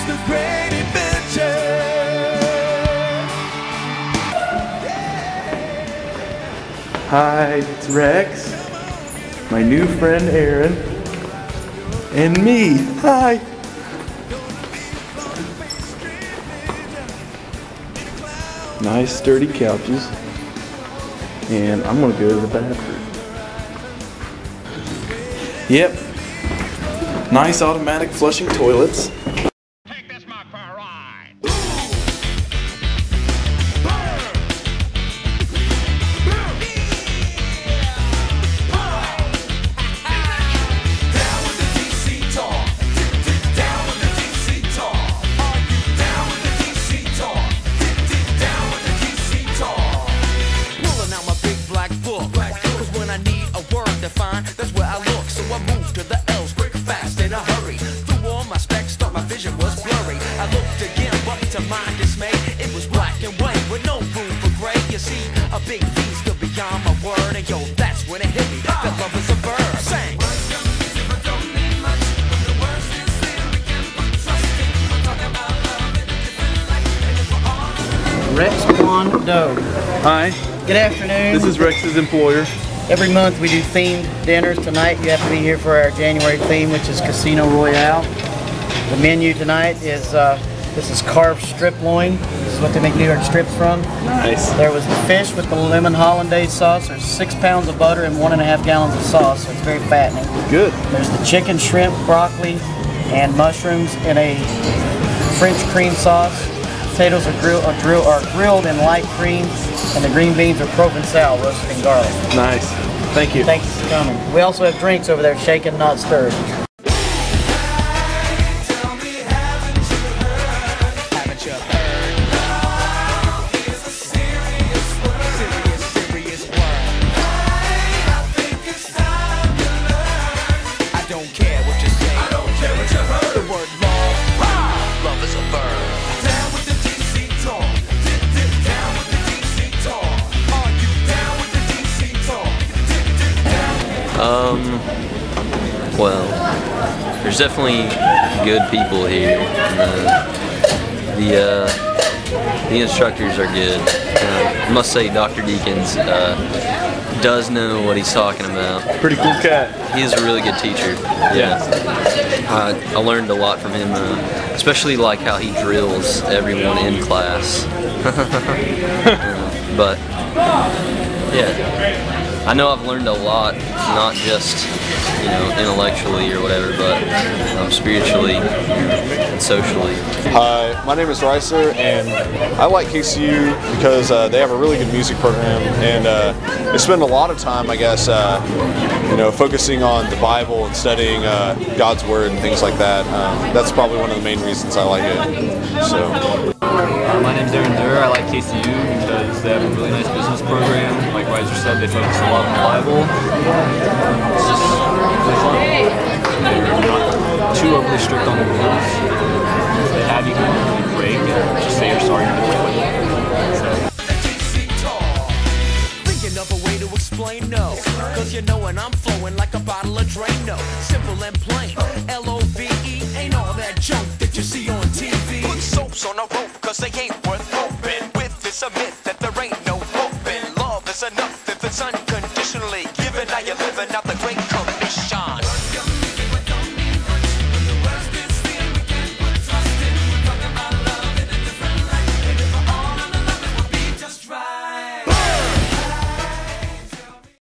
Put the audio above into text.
the great adventure. Hi, it's Rex, my new friend Aaron, and me. Hi. Nice sturdy couches, and I'm gonna go to the bathroom. Yep, nice automatic flushing toilets. Take this mug for a ride. Down with the DC talk. Down with the DC talk. Are you down with the DC talk? Down with the DC talk. Pulling out my big black book. Cause when I need a word to find, that's where I look. So I move to the L's quick, fast, in a hurry. Through all my specs, thought my vision was blurry. I looked again, but to my dismay, it was black and white with no room for gray. You see, a big V's still beyond my word. And yo, that's when it hit me, that love is a verb. Sang. Rex Doe. Hi, Good afternoon. this is Rex's employer. Every month we do themed dinners. Tonight you have to be here for our January theme, which is Casino Royale. The menu tonight is this is carved strip loin. This is what they make New York strips from. Nice. There was the fish with the lemon hollandaise sauce. There's 6 pounds of butter and 1.5 gallons of sauce, so it's very fattening. Good. There's the chicken, shrimp, broccoli, and mushrooms in a French cream sauce. Potatoes are grilled in light cream, and the green beans are Provençal roasted in garlic. Nice. Thank you. Thanks for coming. We also have drinks over there, shaken, not stirred. Tell me, haven't you heard? Haven't you heard? Love is a serious word. Serious word. I think it's time to learn. I don't care what you say. I don't care what you heard. The word love, love is a verb. Down with the DC talk. Down with the DC talk. Are you down with the DC talk? Well, there's definitely good people here. The instructors are good. I must say Dr. Deakins does know what he's talking about. Pretty cool cat. He is a really good teacher. Yeah. I learned a lot from him, especially like how he drills everyone in class. But yeah, I know I've learned a lot, not just intellectually or whatever, but spiritually and socially. Hi, my name is Reiser, and I like KCU because they have a really good music program, and they spend a lot of time, I guess, focusing on the Bible and studying God's Word and things like that. That's probably one of the main reasons I like it. So. My name's Aaron Durr. I like KCU because they have a really nice business program. Like Reiser said, they focus a lot on the Bible. It's just really fun. They're not too overly strict on the rules. If they have you go and break and just say you're sorry and quit. Thinking of a way to explain no. Cause you know when I'm flowing like a bottle of Drano. Simple and plain. Love, ain't all that